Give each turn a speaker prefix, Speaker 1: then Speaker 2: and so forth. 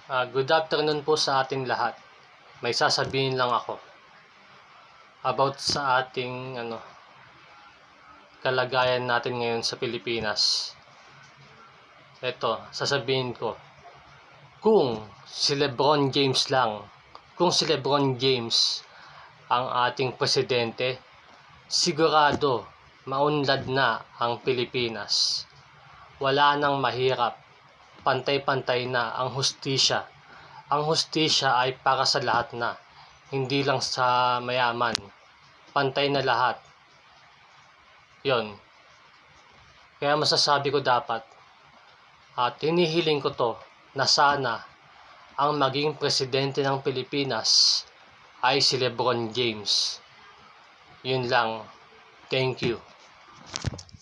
Speaker 1: Good afternoon po sa ating lahat. May sasabihin lang ako about sa ating kalagayan natin ngayon sa Pilipinas. Ito, sasabihin ko, kung si LeBron James ang ating presidente, sigurado maunlad na ang Pilipinas. Wala nang mahirap. Pantay-pantay na ang hustisya. Ang hustisya ay para sa lahat na, hindi lang sa mayaman. Pantay na lahat. Yon. Kaya masasabi ko dapat, at hinihiling ko to, na sana ang maging presidente ng Pilipinas ay si LeBron James. Yun lang. Thank you.